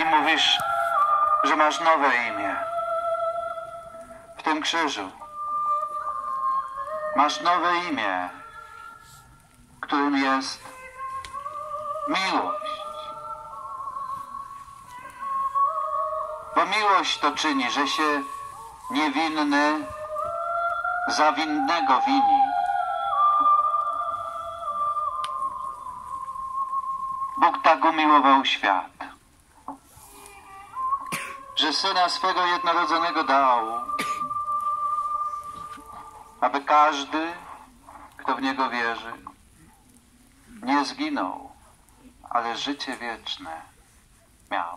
I mówisz, że masz nowe imię. W tym krzyżu masz nowe imię, którym jest miłość. Bo miłość to czyni, że się niewinny za winnego wini. Bóg tak umiłował świat, że Syna swego jednorodzonego dał, aby każdy, kto w Niego wierzy, nie zginął, ale życie wieczne miał.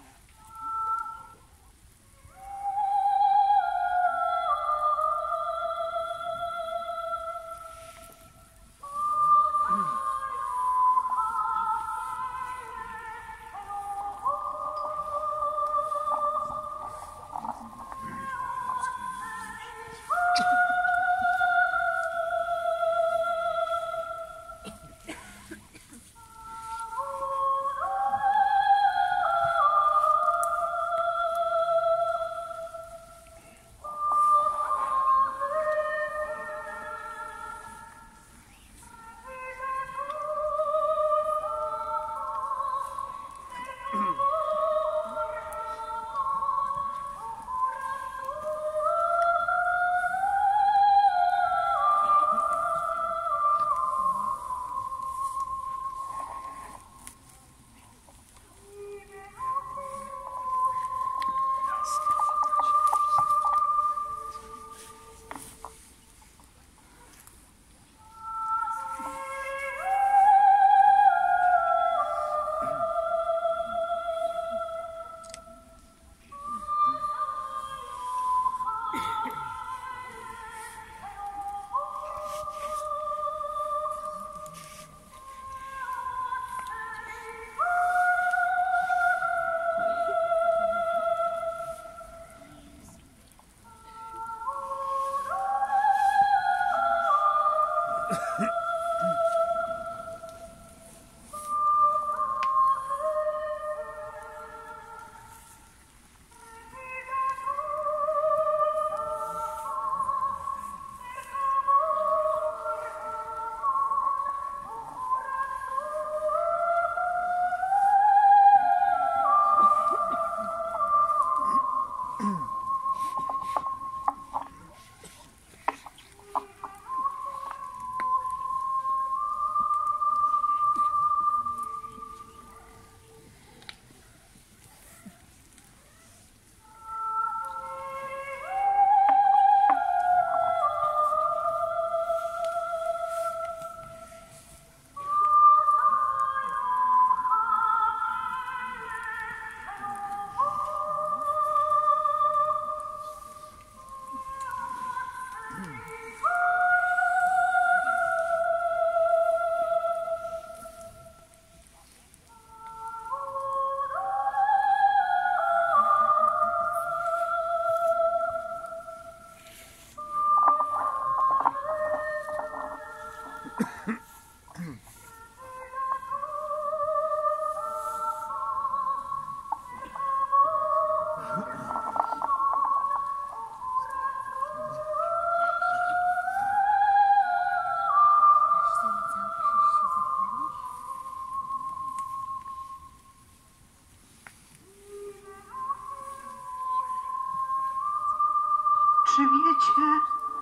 Czy wiecie,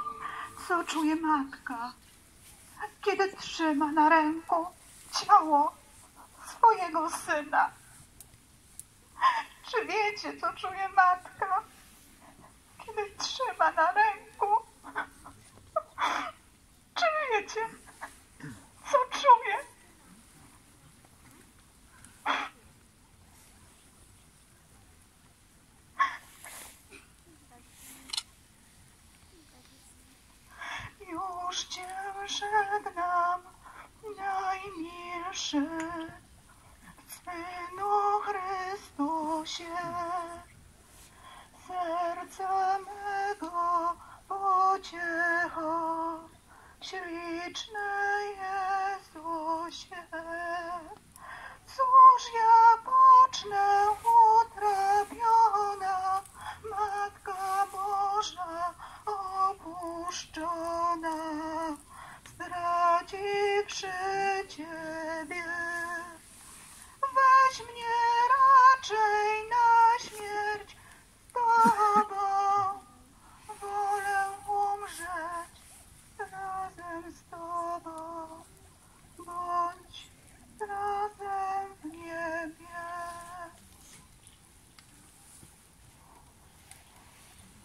co czuje matka, kiedy trzyma na ręku ciało swojego syna? Czy wiecie, co czuje matka, kiedy trzyma na ręku? Czy wiecie, co czuje? Już Cię żegnam, najmilszy, Synu Chrystusie. Serca mego pociecha, śliczny Jezusie. Cóż ja pocznę utracić?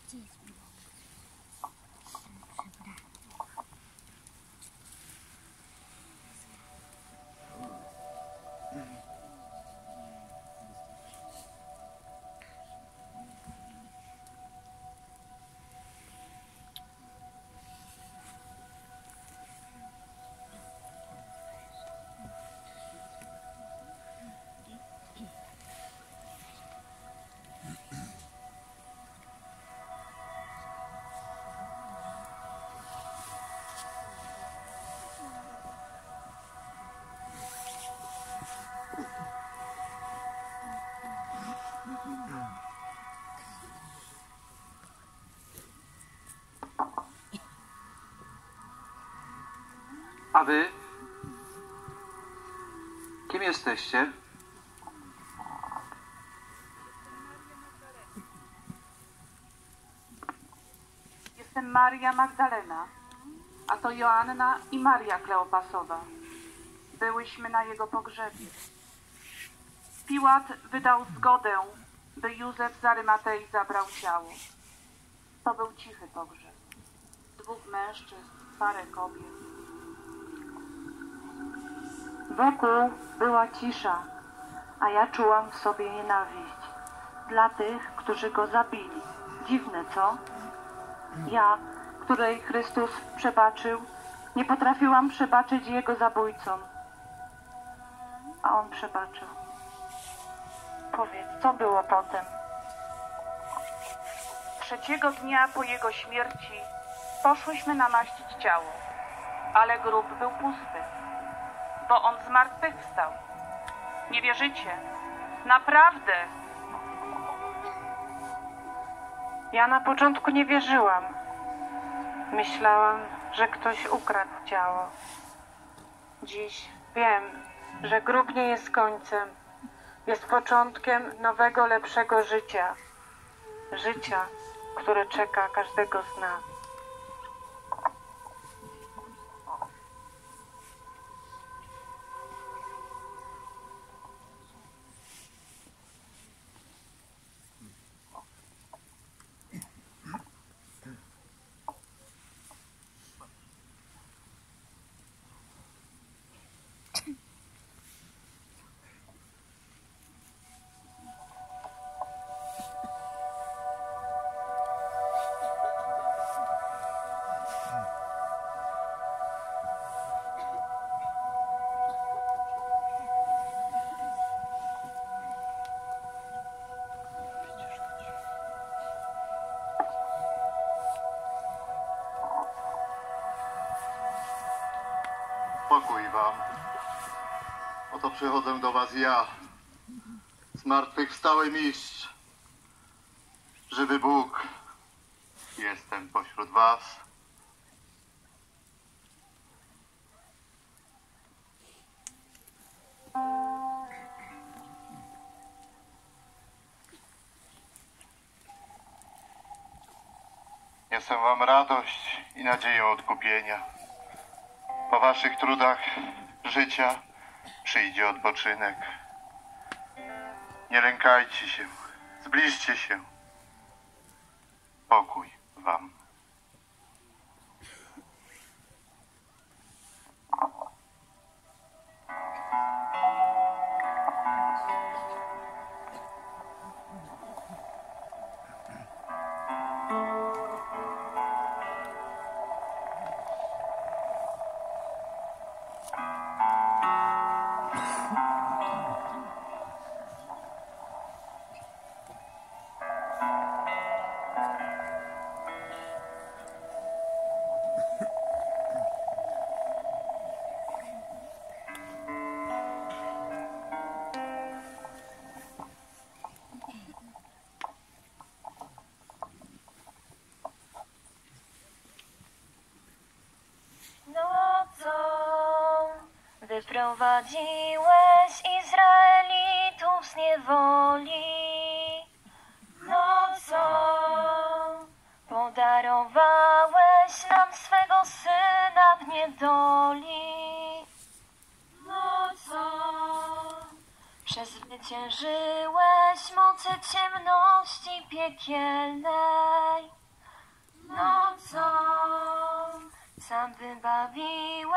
A wy? Kim jesteście? Jestem Maria Magdalena, a to Joanna i Maria Kleopasowa. Byłyśmy na jego pogrzebie. Piłat wydał zgodę, by Józef z Arymatei zabrał ciało. To był cichy pogrzeb. 2 mężczyzn, parę kobiet. Wokół była cisza, a ja czułam w sobie nienawiść dla tych, którzy go zabili. Dziwne, co? Ja, której Chrystus przebaczył, nie potrafiłam przebaczyć jego zabójcom. A on przebaczył. Powiedz, co było potem? 3. dnia po jego śmierci poszłyśmy namaścić ciało, ale grób był pusty, bo on zmartwychwstał. Nie wierzycie? Naprawdę! Ja na początku nie wierzyłam. Myślałam, że ktoś ukradł ciało. Dziś wiem, że grób nie jest końcem. Jest początkiem nowego, lepszego życia. Życia, które czeka każdego z nas. Pokój wam. Oto przychodzę do was ja, zmartwychwstały mistrz, żywy Bóg. Jestem pośród was. Niosę wam radość i nadzieję odkupienia. Po waszych trudach życia przyjdzie odpoczynek. Nie lękajcie się, zbliżcie się. Pokój wam. Wyprowadziłeś Izraelitów z niewoli. Nocą podarowałeś nam swego Syna w niedoli. Nocą przezwyciężyłeś mocy ciemności piekielnej. nocą sam wybawiłeś.